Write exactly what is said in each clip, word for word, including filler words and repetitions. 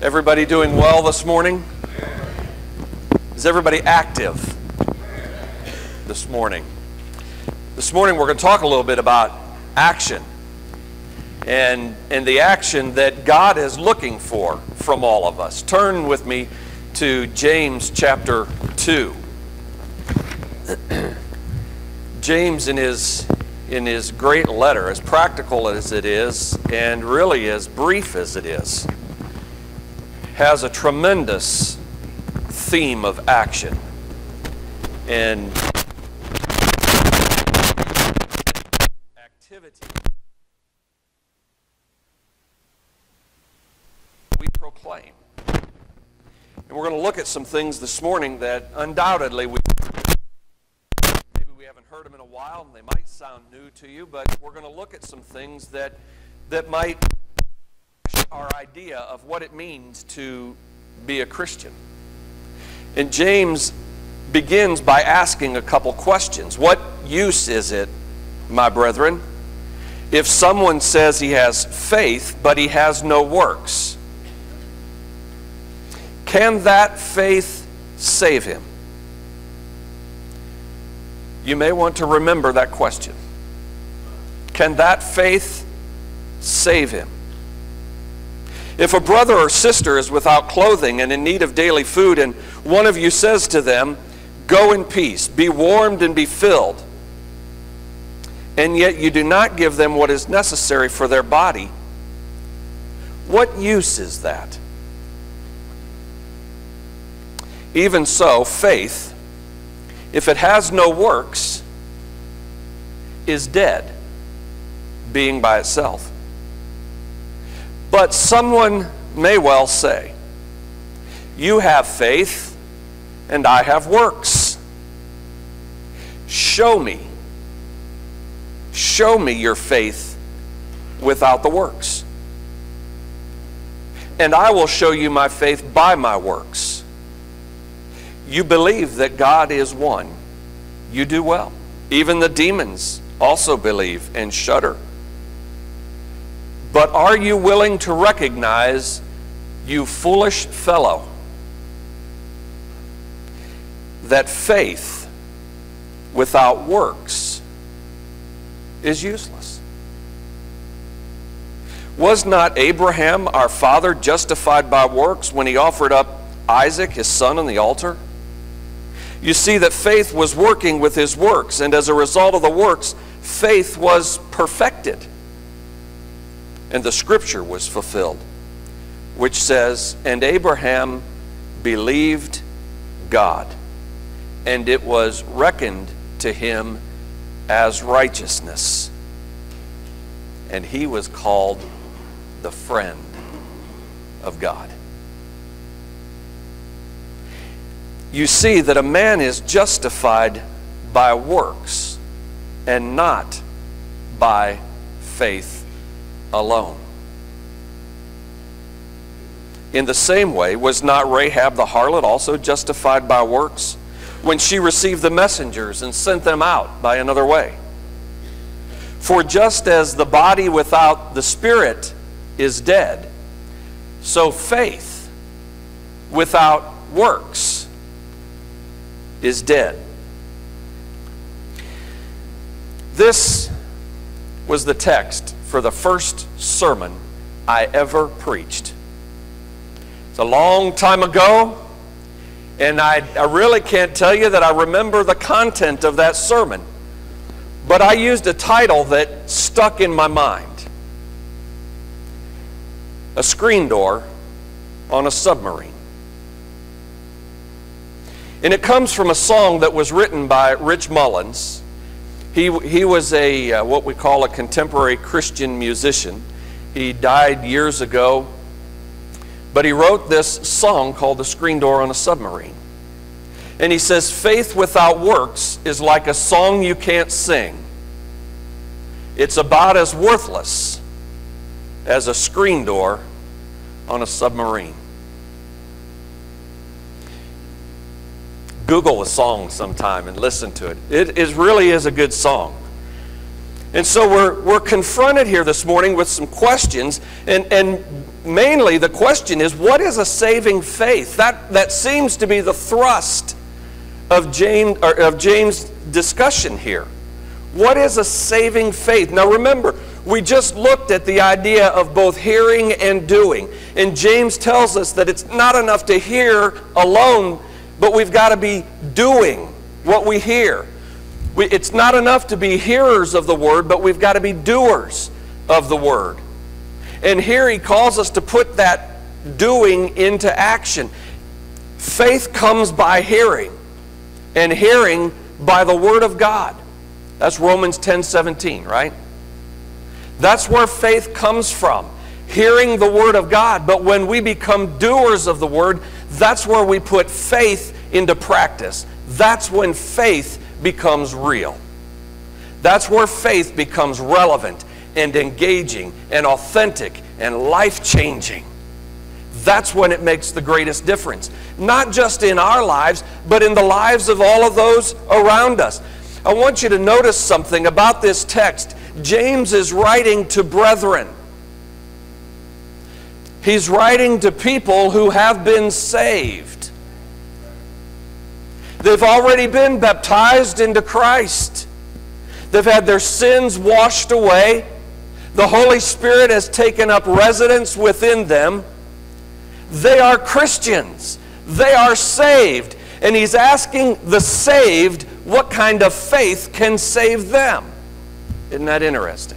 Everybody doing well this morning? Is everybody active this morning? This morning we're going to talk a little bit about action and, and the action that God is looking for from all of us. Turn with me to James chapter two. James in his, in his great letter, as practical as it is and really as brief as it is, has a tremendous theme of action and activity. We proclaim. And we're going to look at some things this morning that undoubtedly we maybe we haven't heard them in a while and they might sound new to you, but we're going to look at some things that that might our idea of what it means to be a Christian. And James begins by asking a couple questions. What use is it, my brethren, if someone says he has faith but he has no works? Can that faith save him? You may want to remember that question. Can that faith save him? If a brother or sister is without clothing and in need of daily food, and one of you says to them, "Go in peace, be warmed and be filled," and yet you do not give them what is necessary for their body, what use is that? Even so, faith, if it has no works, is dead, being by itself. But someone may well say, "You have faith, and I have works. Show me, show me your faith without the works, and I will show you my faith by my works. You believe that God is one. You do well. Even the demons also believe and shudder. But are you willing to recognize, you foolish fellow, that faith without works is useless? Was not Abraham, our father, justified by works when he offered up Isaac, his son, on the altar? You see that faith was working with his works, and as a result of the works, faith was perfected. And the scripture was fulfilled, which says, "And Abraham believed God, and it was reckoned to him as righteousness. And he was called the friend of God." You see that a man is justified by works and not by faith alone. In the same way, was not Rahab the harlot also justified by works when she received the messengers and sent them out by another way? For just as the body without the spirit is dead, so faith without works is dead. This was the text for the first sermon I ever preached. It's a long time ago, and I, I really can't tell you that I remember the content of that sermon, but I used a title that stuck in my mind: A Screen Door on a Submarine. And it comes from a song that was written by Rich Mullins. He, he was a uh, what we call a contemporary Christian musician. He died years ago, but he wrote this song called "The Screen Door on a Submarine." And he says, "Faith without works is like a song you can't sing. It's about as worthless as a screen door on a submarine." Google a song sometime and listen to it. It is really is a good song. And so we're, we're confronted here this morning with some questions, and, and mainly the question is, what is a saving faith? That, that seems to be the thrust of James, or of James' discussion here. What is a saving faith? Now remember, we just looked at the idea of both hearing and doing. And James tells us that it's not enough to hear alone, but we've got to be doing what we hear. We, it's not enough to be hearers of the word, but we've got to be doers of the word. And here he calls us to put that doing into action. Faith comes by hearing, and hearing by the word of God. That's Romans ten seventeen, right? That's where faith comes from, hearing the word of God. But when we become doers of the word, that's where we put faith into practice. That's when faith becomes real. That's where faith becomes relevant and engaging and authentic and life-changing. That's when it makes the greatest difference. Not just in our lives, but in the lives of all of those around us. I want you to notice something about this text. James is writing to brethren. He's writing to people who have been saved. They've already been baptized into Christ. They've had their sins washed away. The Holy Spirit has taken up residence within them. They are Christians. They are saved. And he's asking the saved what kind of faith can save them. Isn't that interesting?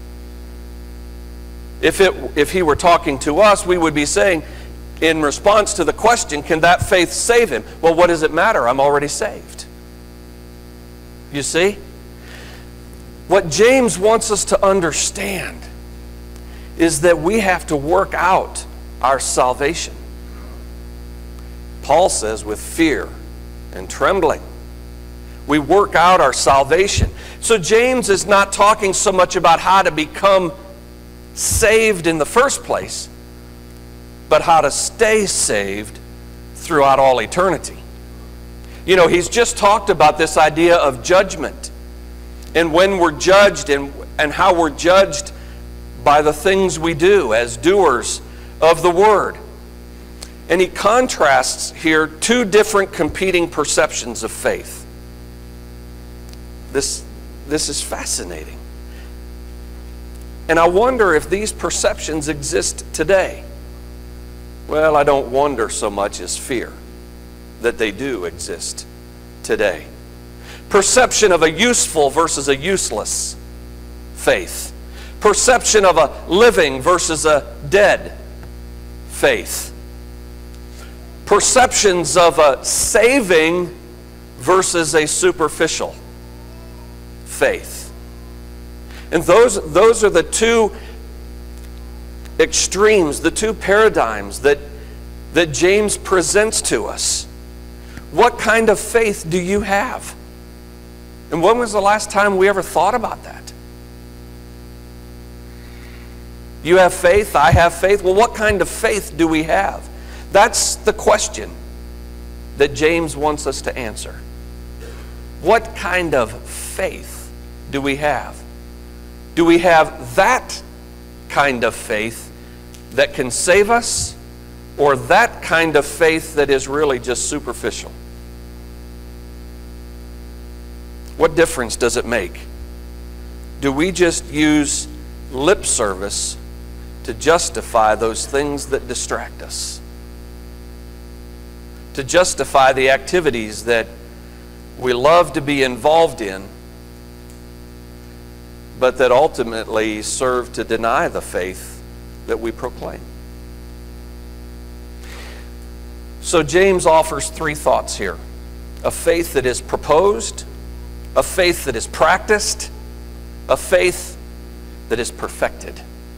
If, it, if he were talking to us, we would be saying, in response to the question, can that faith save him? Well, what does it matter? I'm already saved. You see? What James wants us to understand is that we have to work out our salvation. Paul says with fear and trembling. We work out our salvation. So James is not talking so much about how to become saved in the first place, but how to stay saved throughout all eternity. You know, he's just talked about this idea of judgment, and when we're judged, and, and how we're judged by the things we do as doers of the word. And he contrasts here two different competing perceptions of faith. This, this is fascinating. And I wonder if these perceptions exist today. Well, I don't wonder so much as fear that they do exist today. Perception of a useful versus a useless faith. Perception of a living versus a dead faith. Perceptions of a saving versus a superficial faith. And those, those are the two extremes, the two paradigms that, that James presents to us. What kind of faith do you have? And when was the last time we ever thought about that? You have faith, I have faith. Well, what kind of faith do we have? That's the question that James wants us to answer. What kind of faith do we have? Do we have that kind of faith that can save us, or that kind of faith that is really just superficial? What difference does it make? Do we just use lip service to justify those things that distract us? To justify the activities that we love to be involved in, but that ultimately serve to deny the faith that we proclaim. So James offers three thoughts here. A faith that is proposed, a faith that is practiced, a faith that is perfected.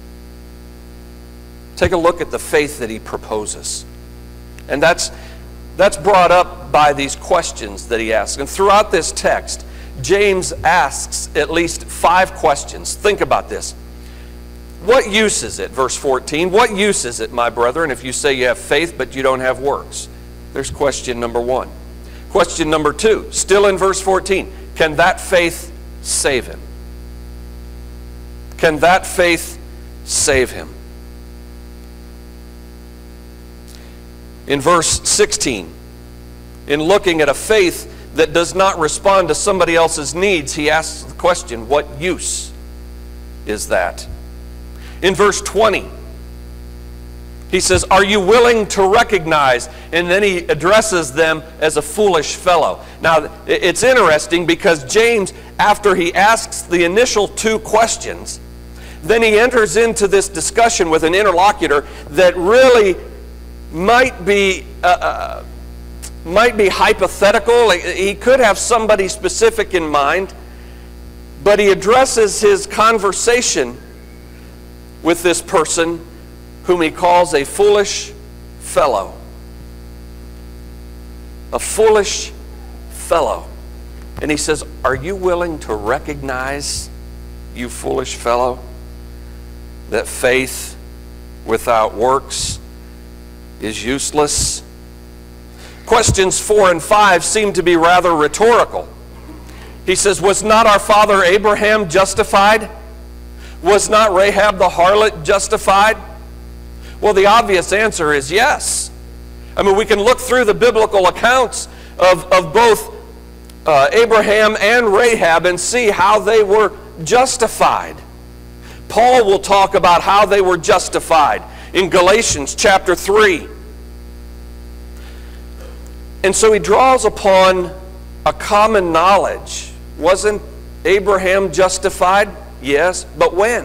Take a look at the faith that he proposes. And that's, that's brought up by these questions that he asks. And throughout this text, James asks at least five questions. Think about this. What use is it? Verse fourteen. What use is it, my brethren, if you say you have faith but you don't have works? There's question number one. Question number two, still in verse fourteen. Can that faith save him? Can that faith save him? In verse sixteen, in looking at a faith that does not respond to somebody else's needs, he asks the question, what use is that? In verse twenty, he says, are you willing to recognize? And then he addresses them as a foolish fellow. Now, it's interesting because James, after he asks the initial two questions, then he enters into this discussion with an interlocutor that really might be uh, uh, might be hypothetical. He could have somebody specific in mind, but he addresses his conversation with this person whom he calls a foolish fellow. A foolish fellow. And he says, are you willing to recognize, you foolish fellow, that faith without works is useless? Questions four and five seem to be rather rhetorical. He says, was not our father Abraham justified? Was not Rahab the harlot justified? Well, the obvious answer is yes. I mean, we can look through the biblical accounts of, of both uh, Abraham and Rahab and see how they were justified. Paul will talk about how they were justified in Galatians chapter three. And so he draws upon a common knowledge. Wasn't Abraham justified? Yes, but when?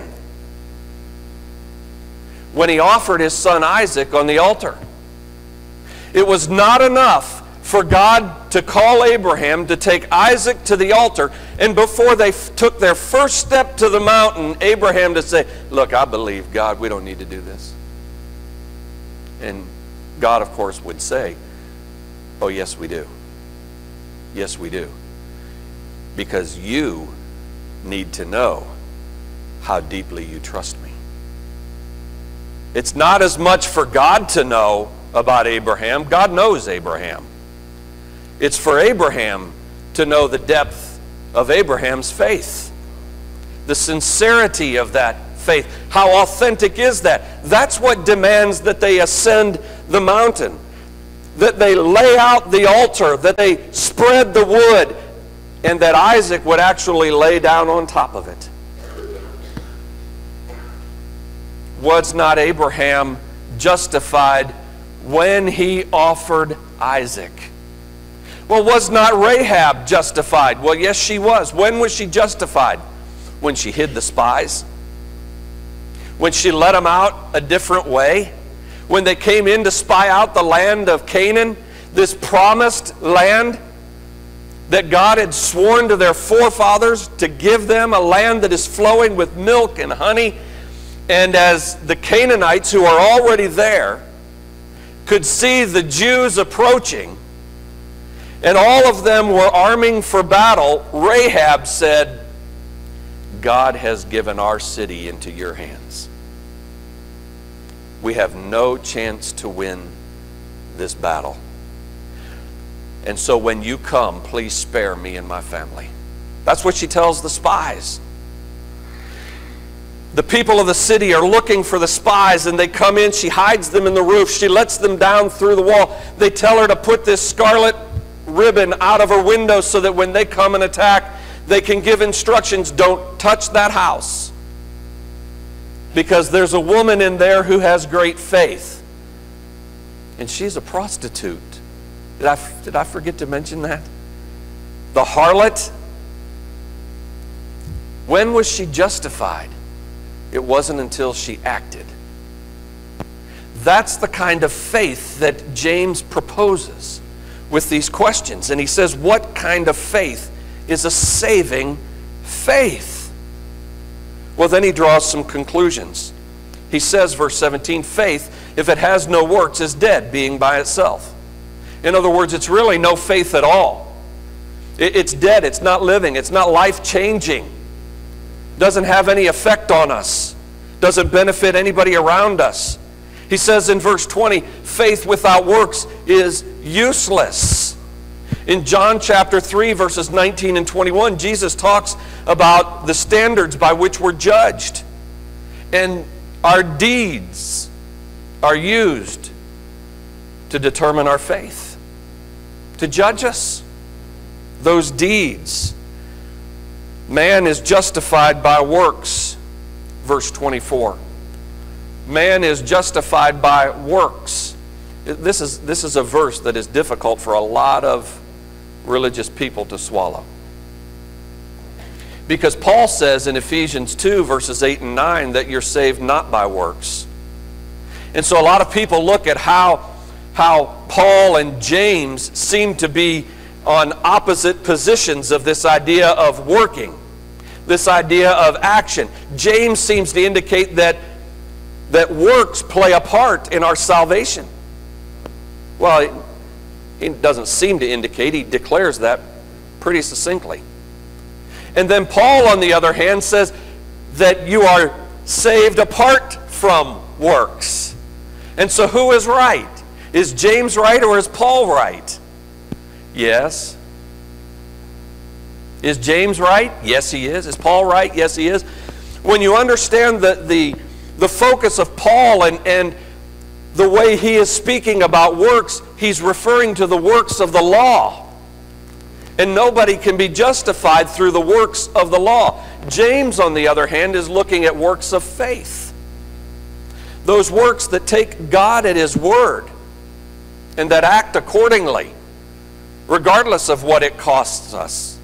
When he offered his son Isaac on the altar. It was not enough for God to call Abraham to take Isaac to the altar, and before they took their first step to the mountain, Abraham to say, look, I believe God, we don't need to do this. And God, of course, would say, oh, yes, we do. Yes, we do. Because you need to know how deeply you trust me. It's not as much for God to know about Abraham. God knows Abraham. It's for Abraham to know the depth of Abraham's faith, the sincerity of that faith. How authentic is that? That's what demands that they ascend the mountain, that they lay out the altar, that they spread the wood, and that Isaac would actually lay down on top of it. Was not Abraham justified when he offered Isaac? Well, was not Rahab justified? Well, yes, she was. When was she justified? When she hid the spies? When she let them out a different way? When they came in to spy out the land of Canaan, this promised land that God had sworn to their forefathers to give them, a land that is flowing with milk and honey. And as the Canaanites, who are already there, could see the Jews approaching, and all of them were arming for battle, Rahab said, God has given our city into your hands. We have no chance to win this battle. And so when you come, please spare me and my family. That's what she tells the spies. The people of the city are looking for the spies, and they come in. She hides them in the roof. She lets them down through the wall. They tell her to put this scarlet ribbon out of her window so that when they come and attack, they can give instructions, don't touch that house, because there's a woman in there who has great faith. And she's a prostitute. Did I, did I forget to mention that? The harlot. When was she justified? It wasn't until she acted. That's the kind of faith that James proposes with these questions. And he says, what kind of faith is a saving faith? Well, then he draws some conclusions. He says, verse seventeen, faith, if it has no works, is dead, being by itself. In other words, it's really no faith at all. It's dead, it's not living, it's not life-changing. Doesn't have any effect on us. Doesn't benefit anybody around us. He says in verse twenty, faith without works is useless. In John chapter three, verses nineteen and twenty-one, Jesus talks about the standards by which we're judged. And our deeds are used to determine our faith, to judge us. Those deeds. Man is justified by works, verse twenty-four. Man is justified by works. This is, this is a verse that is difficult for a lot of religious people to swallow. Because Paul says in Ephesians two, verses eight and nine, that you're saved not by works. And so a lot of people look at how, how Paul and James seem to be on opposite positions of this idea of working, this idea of action. James seems to indicate that, that works play a part in our salvation. Well, he doesn't seem to indicate, he declares that pretty succinctly. And then Paul, on the other hand, says that you are saved apart from works. And so who is right? Is James right or is Paul right? Yes. Is James right? Yes, he is. Is Paul right? Yes, he is. When you understand the, the, the focus of Paul and, and the way he is speaking about works, he's referring to the works of the law. And nobody can be justified through the works of the law. James, on the other hand, is looking at works of faith. Those works that take God at His word and that act accordingly, regardless of what it costs us.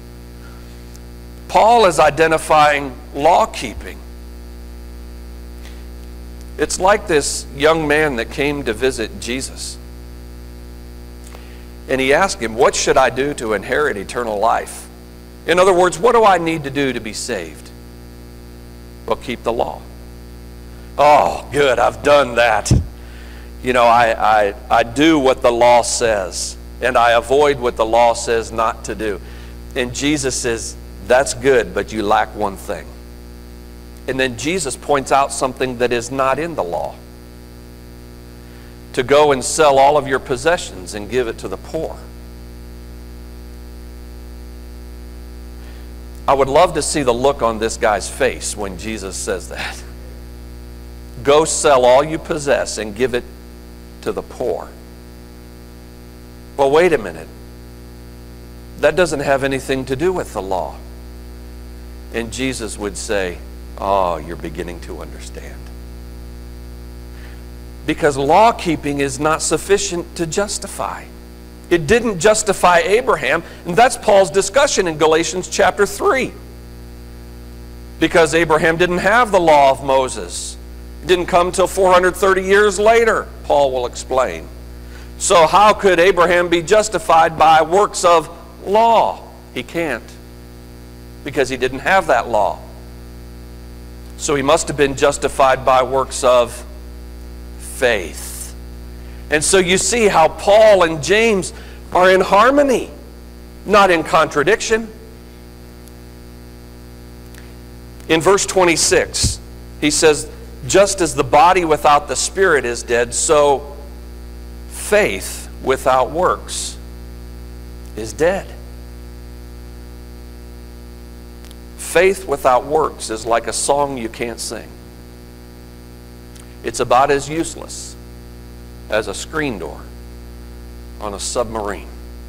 Paul is identifying law-keeping. It's like this young man that came to visit Jesus. And he asked him, what should I do to inherit eternal life? In other words, what do I need to do to be saved? Well, keep the law. Oh, good, I've done that. You know, I, I, I do what the law says, and I avoid what the law says not to do. And Jesus says, that's good, but you lack one thing. And then Jesus points out something that is not in the law. To go and sell all of your possessions and give it to the poor. I would love to see the look on this guy's face when Jesus says that. Go sell all you possess and give it to the poor. Well, wait a minute. That doesn't have anything to do with the law. And Jesus would say, oh, you're beginning to understand. Because law-keeping is not sufficient to justify. It didn't justify Abraham, and that's Paul's discussion in Galatians chapter three. Because Abraham didn't have the law of Moses. It didn't come till four hundred thirty years later, Paul will explain. So how could Abraham be justified by works of law? He can't, because he didn't have that law. So he must have been justified by works of faith. And so you see how Paul and James are in harmony, not in contradiction. In verse twenty-six, he says, just as the body without the spirit is dead, so faith without works is dead. Faith without works is like a song you can't sing. It's about as useless as a screen door on a submarine.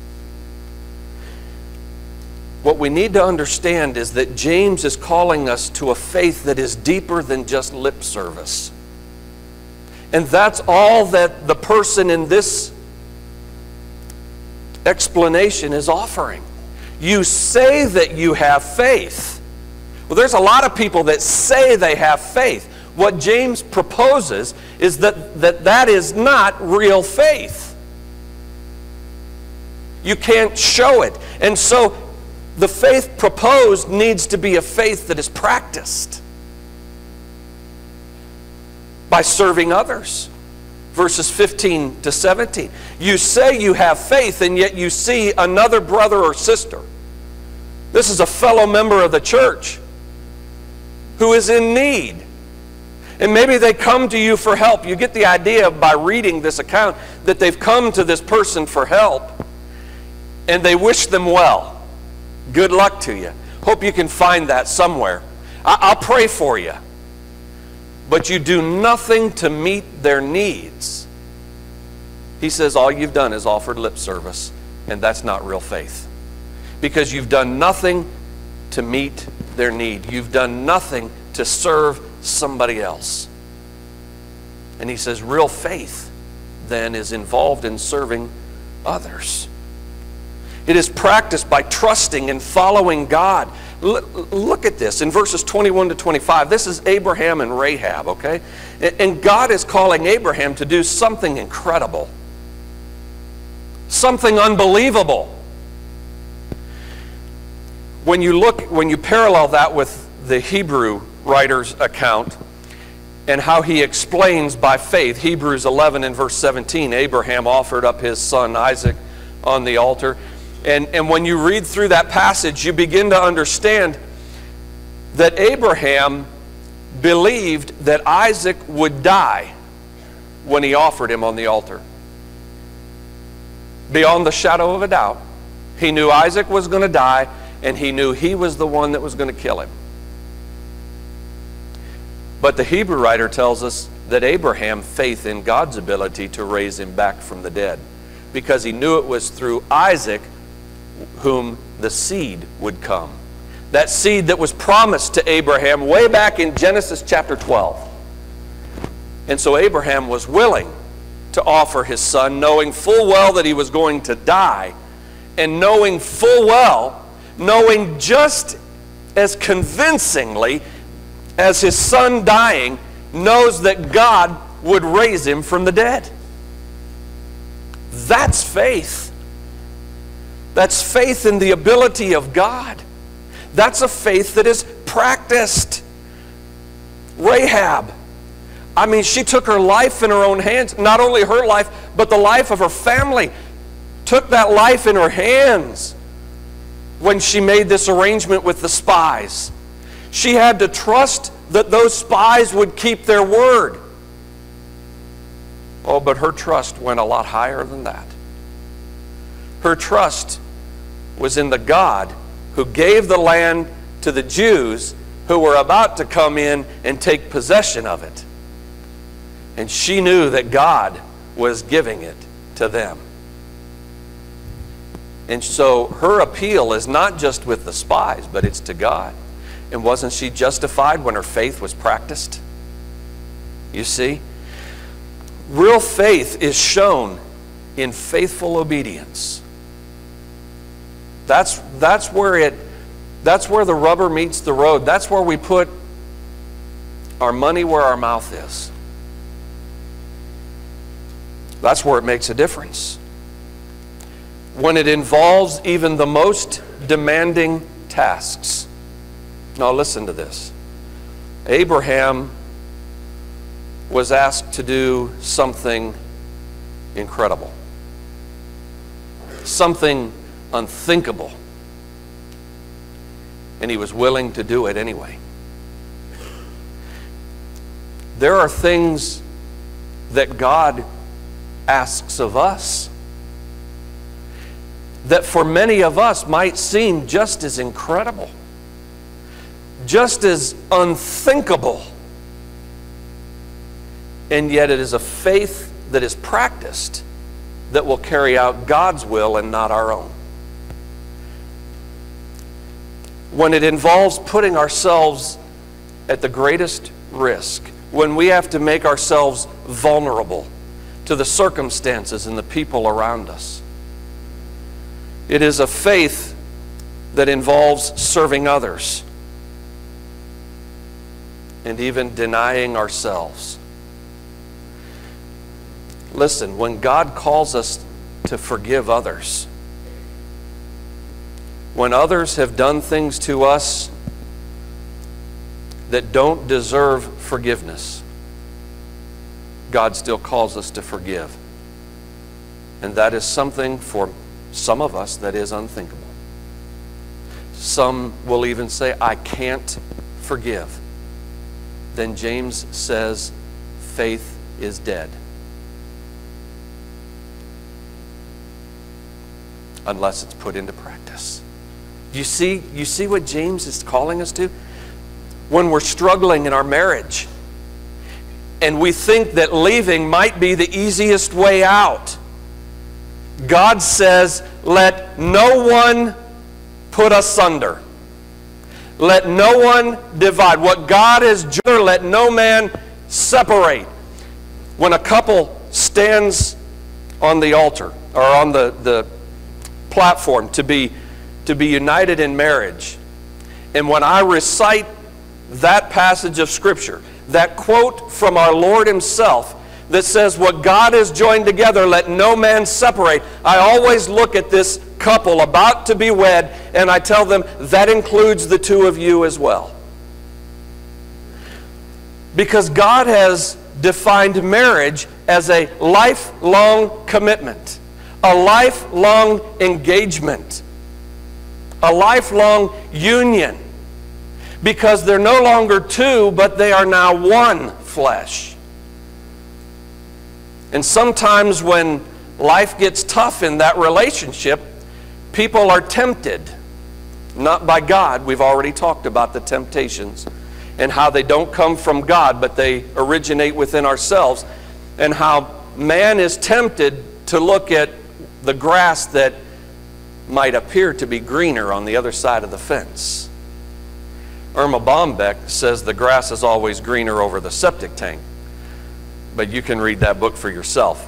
What we need to understand is that James is calling us to a faith that is deeper than just lip service. And that's all that the person in this explanation is offering. You say that you have faith. Well, there's a lot of people that say they have faith. What James proposes is that that, that is not real faith. You can't show it. And so the faith proposed needs to be a faith that is practiced by serving others. Verses fifteen to seventeen. You say you have faith, and yet you see another brother or sister. This is a fellow member of the church who is in need. And maybe they come to you for help. You get the idea by reading this account that they've come to this person for help, and they wish them well. Good luck to you. Hope you can find that somewhere. I'll pray for you. but you do nothing to meet their needs, he says all you've done is offered lip service, and that's not real faith. Because you've done nothing to meet their need. You've done nothing to serve somebody else. And he says real faith then is involved in serving others. It is practiced by trusting and following God. L- look at this in verses twenty-one to twenty-five. This is Abraham and Rahab, okay? And God is calling Abraham to do something incredible, something unbelievable. When you look, when you parallel that with the Hebrew writer's account and how he explains by faith, Hebrews eleven and verse seventeen, Abraham offered up his son Isaac on the altar. And, and when you read through that passage, you begin to understand that Abraham believed that Isaac would die when he offered him on the altar. Beyond the shadow of a doubt, he knew Isaac was going to die, and he knew he was the one that was going to kill him. But the Hebrew writer tells us that Abraham faith in God's ability to raise him back from the dead, because he knew it was through Isaac whom the seed would come. That seed that was promised to Abraham way back in Genesis chapter twelve. And so Abraham was willing to offer his son, knowing full well that he was going to die, and knowing full well, knowing just as convincingly as his son dying, knows that God would raise him from the dead. That's faith. That's faith in the ability of God. That's a faith that is practiced. Rahab, I mean, she took her life in her own hands. Not only her life, but the life of her family. Took that life in her hands when she made this arrangement with the spies. She had to trust that those spies would keep their word. Oh, but her trust went a lot higher than that. Her trust was in the God who gave the land to the Jews who were about to come in and take possession of it. And she knew that God was giving it to them. And so her appeal is not just with the spies, but it's to God. And wasn't she justified when her faith was practiced? You see? Real faith is shown in faithful obedience. That's, that's where it, that's where the rubber meets the road. That's where we put our money where our mouth is. That's where it makes a difference. When it involves even the most demanding tasks. Now listen to this. Abraham was asked to do something incredible. Something unthinkable. And he was willing to do it anyway. There are things that God asks of us that for many of us might seem just as incredible, just as unthinkable. And yet it is a faith that is practiced that will carry out God's will and not our own. When it involves putting ourselves at the greatest risk, when we have to make ourselves vulnerable to the circumstances and the people around us, it is a faith that involves serving others and even denying ourselves. Listen, when God calls us to forgive others, when others have done things to us that don't deserve forgiveness, God still calls us to forgive. And that is something for some of us that is unthinkable. Some will even say, I can't forgive. Then James says, faith is dead. Unless it's put into practice. You see, you see what James is calling us to? When we're struggling in our marriage, and we think that leaving might be the easiest way out. God says, let no one put asunder. Let no one divide. What God has joined, let no man separate. When a couple stands on the altar or on the, the platform to be, to be united in marriage, and when I recite that passage of Scripture, that quote from our Lord Himself that says, what God has joined together, let no man separate, I always look at this couple about to be wed and I tell them, that includes the two of you as well. Because God has defined marriage as a lifelong commitment, a lifelong engagement, a lifelong union. Because they're no longer two, but they are now one flesh. And sometimes when life gets tough in that relationship, people are tempted, not by God. We've already talked about the temptations and how they don't come from God, but they originate within ourselves, and how man is tempted to look at the grass that might appear to be greener on the other side of the fence. Irma Bombeck says the grass is always greener over the septic tank, but you can read that book for yourself.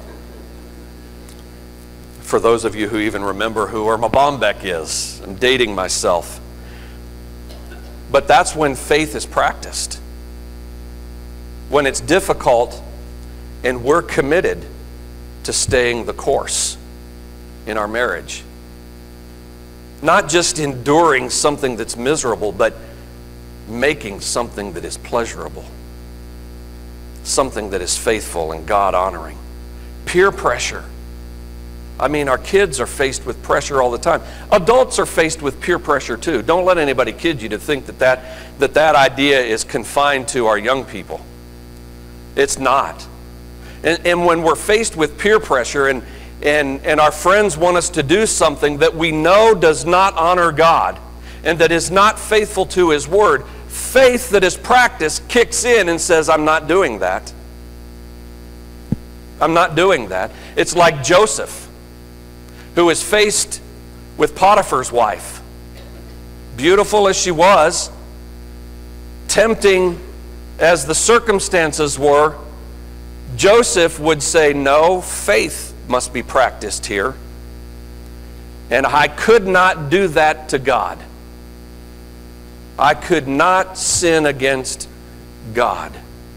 For those of you who even remember who Irma Bombeck is, I'm dating myself. But that's when faith is practiced. When it's difficult and we're committed to staying the course in our marriage. Not just enduring something that's miserable, but making something that is pleasurable. Something that is faithful and God-honoring. Peer pressure. I mean, our kids are faced with pressure all the time. Adults are faced with peer pressure too. Don't let anybody kid you to think that that, that, that idea is confined to our young people. It's not. And, and when we're faced with peer pressure and, and, and our friends want us to do something that we know does not honor God and that is not faithful to His Word, faith that is practiced kicks in and says, I'm not doing that. I'm not doing that. It's like Joseph, who is faced with Potiphar's wife. Beautiful as she was, tempting as the circumstances were, Joseph would say, no, faith must be practiced here. And I could not do that to God. I could not sin against God.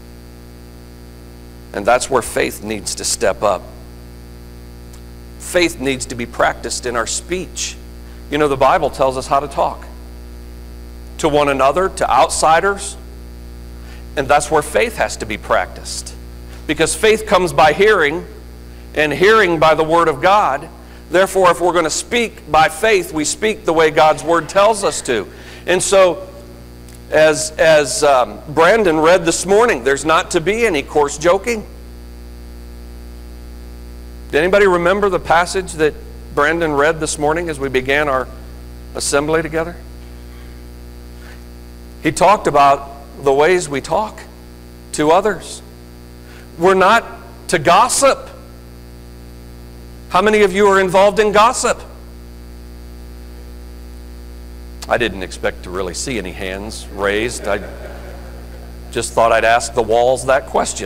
And that's where faith needs to step up. Faith needs to be practiced in our speech. You know, the Bible tells us how to talk. To one another, to outsiders. And that's where faith has to be practiced. Because faith comes by hearing, and hearing by the Word of God. Therefore, if we're going to speak by faith, we speak the way God's Word tells us to. And so, as, as um, Brandon read this morning, there's not to be any coarse joking. Did anybody remember the passage that Brandon read this morning as we began our assembly together? He talked about the ways we talk to others. We're not to gossip. How many of you are involved in gossip? I didn't expect to really see any hands raised. I just thought I'd ask the walls that question.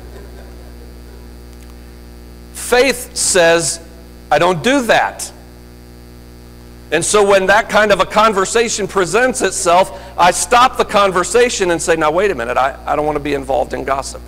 Faith says, I don't do that. And so when that kind of a conversation presents itself, I stop the conversation and say, now wait a minute, I, I don't want to be involved in gossip.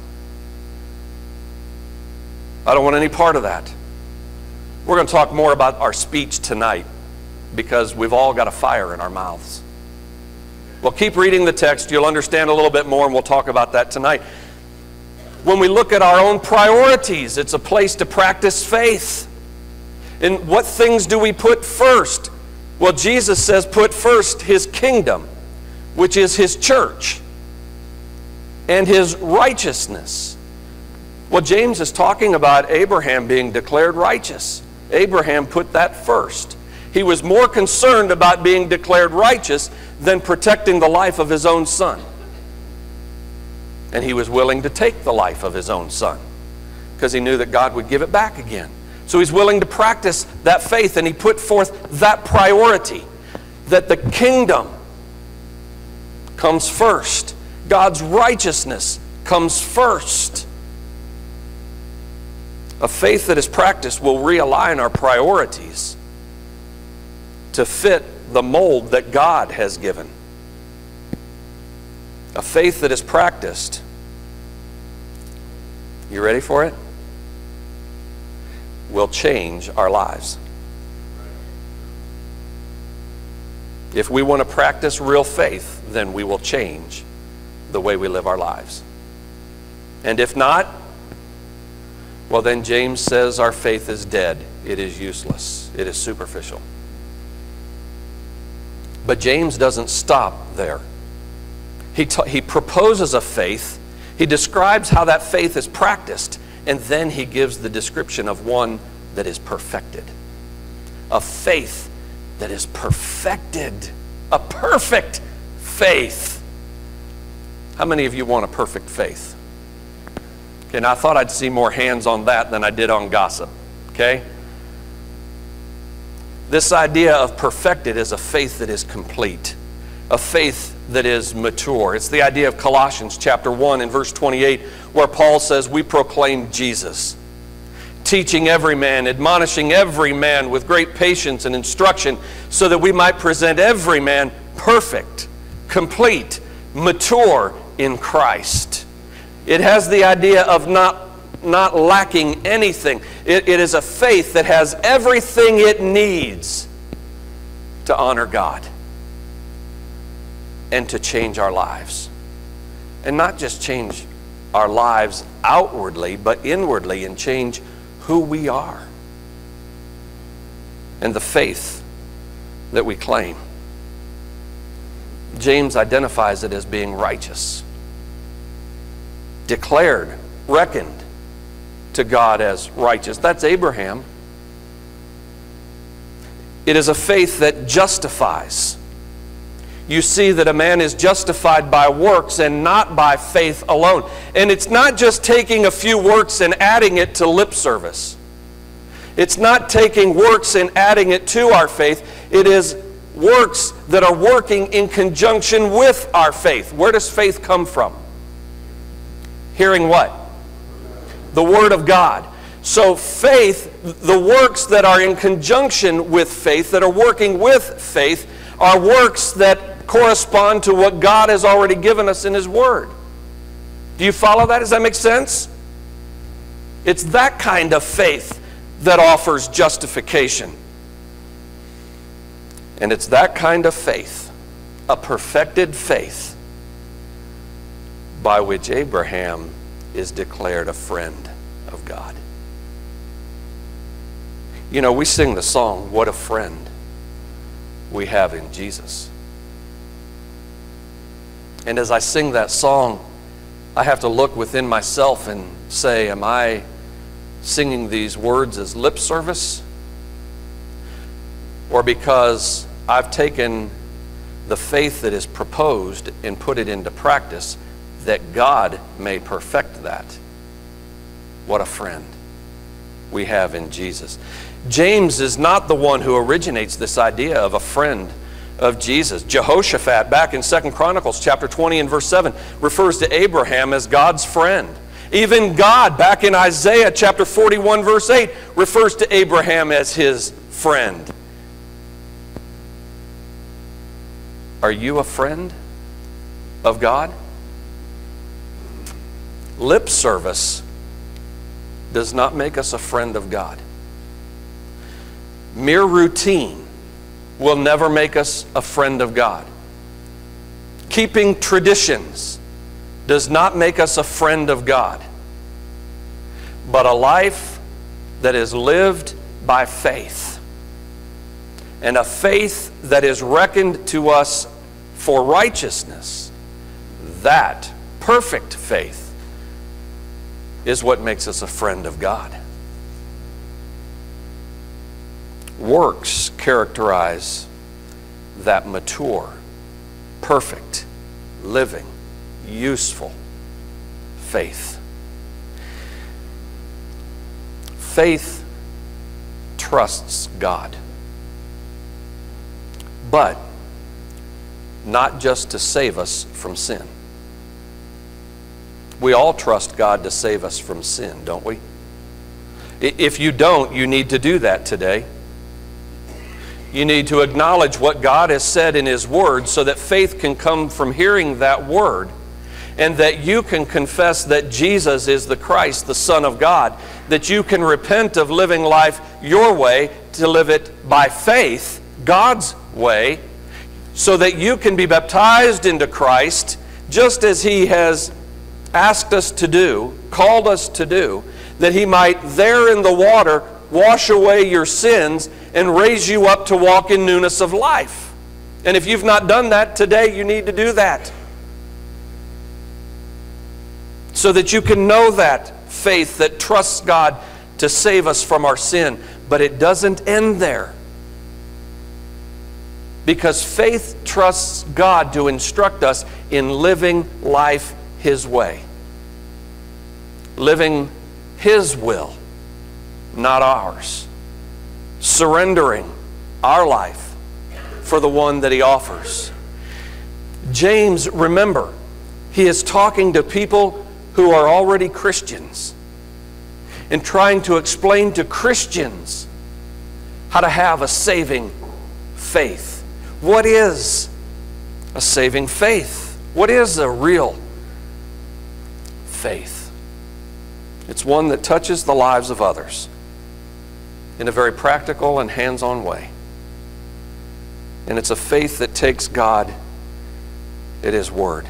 I don't want any part of that. We're going to talk more about our speech tonight because we've all got a fire in our mouths. Well, keep reading the text. You'll understand a little bit more, and we'll talk about that tonight. When we look at our own priorities, it's a place to practice faith. And what things do we put first? Well, Jesus says put first His kingdom, which is His church, and His righteousness. Well, James is talking about Abraham being declared righteous. Abraham put that first. He was more concerned about being declared righteous than protecting the life of his own son. And he was willing to take the life of his own son because he knew that God would give it back again. So he's willing to practice that faith, and he put forth that priority, that the kingdom comes first. God's righteousness comes first. A faith that is practiced will realign our priorities to fit the mold that God has given. A faith that is practiced, you ready for it? Will change our lives. If we want to practice real faith, then we will change the way we live our lives. And if not, well, then James says our faith is dead. It is useless. It is superficial. But James doesn't stop there. He, ta- he proposes a faith. He describes how that faith is practiced, and then he gives the description of one that is perfected. A faith that is perfected. A perfect faith. How many of you want a perfect faith? Okay, and I thought I'd see more hands on that than I did on gossip. Okay? This idea of perfected is a faith that is complete. A faith that is mature. It's the idea of Colossians chapter one and verse twenty-eight, where Paul says, we proclaim Jesus, teaching every man, admonishing every man with great patience and instruction, so that we might present every man perfect, complete, mature in Christ. It has the idea of not, not lacking anything. It, it is a faith that has everything it needs to honor God and to change our lives. And not just change our lives outwardly, but inwardly, and change who we are and the faith that we claim. James identifies it as being righteous, declared, reckoned to God as righteous. That's Abraham. It is a faith that justifies. You see that a man is justified by works and not by faith alone. And it's not just taking a few works and adding it to lip service. It's not taking works and adding it to our faith. It is works that are working in conjunction with our faith. Where does faith come from? Hearing what? The Word of God. So faith, the works that are in conjunction with faith, that are working with faith, are works that correspond to what God has already given us in His Word. Do you follow that? Does that make sense? It's that kind of faith that offers justification. And it's that kind of faith, a perfected faith, by which Abraham is declared a friend of God. You know, we sing the song, "What a Friend We Have in Jesus." And as I sing that song, I have to look within myself and say, am I singing these words as lip service? Or because I've taken the faith that is proposed and put it into practice, that God may perfect that? What a friend we have in Jesus. James is not the one who originates this idea of a friend of Jesus. Jehoshaphat, back in Second Chronicles chapter twenty and verse seven, refers to Abraham as God's friend. Even God, back in Isaiah chapter forty-one verse eight, refers to Abraham as his friend. Are you a friend of God? Lip service does not make us a friend of God. Mere routine will never make us a friend of God. Keeping traditions does not make us a friend of God. But a life that is lived by faith, and a faith that is reckoned to us for righteousness, that perfect faith is what makes us a friend of God. Works characterize that mature, perfect, living, useful faith. Faith trusts God, but not just to save us from sin. We all trust God to save us from sin, don't we? If you don't, you need to do that today. You need to acknowledge what God has said in His Word so that faith can come from hearing that Word, and that you can confess that Jesus is the Christ, the Son of God, that you can repent of living life your way to live it by faith, God's way, so that you can be baptized into Christ just as He has asked us to do, called us to do, that He might there in the water wash away your sins and raise you up to walk in newness of life. And if you've not done that today, you need to do that, so that you can know that faith that trusts God to save us from our sin. But it doesn't end there, because faith trusts God to instruct us in living life His way, living His will, not ours, surrendering our life for the one that He offers. James, remember, he is talking to people who are already Christians and trying to explain to Christians how to have a saving faith. What is a saving faith? What is a real faith? It's one that touches the lives of others in a very practical and hands-on way. And it's a faith that takes God at His Word.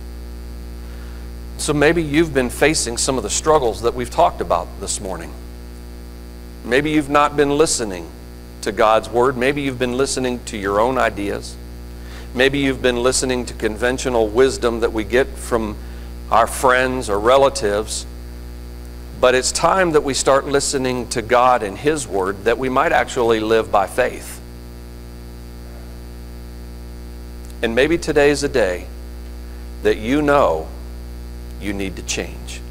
So maybe you've been facing some of the struggles that we've talked about this morning. Maybe you've not been listening to God's Word. Maybe you've been listening to your own ideas. Maybe you've been listening to conventional wisdom that we get from our friends or relatives. But it's time that we start listening to God and His Word, that we might actually live by faith. And maybe today's a day that you know you need to change.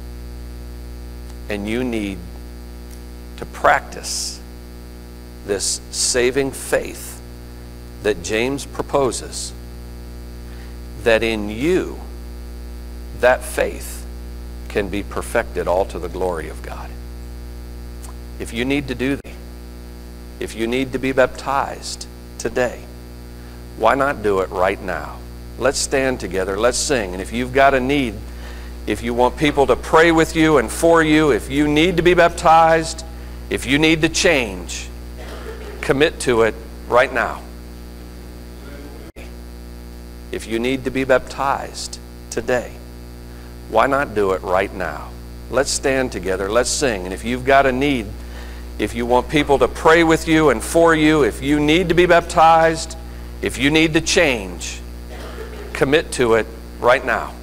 And you need to practice this saving faith that James proposes, that in you, that faith can be perfected all to the glory of God. If you need to do that, if you need to be baptized today, why not do it right now? Let's stand together, let's sing. And if you've got a need, if you want people to pray with you and for you, if you need to be baptized, if you need to change, commit to it right now. If you need to be baptized today, why not do it right now? Let's stand together, let's sing. And if you've got a need, if you want people to pray with you and for you, if you need to be baptized, if you need to change, commit to it right now.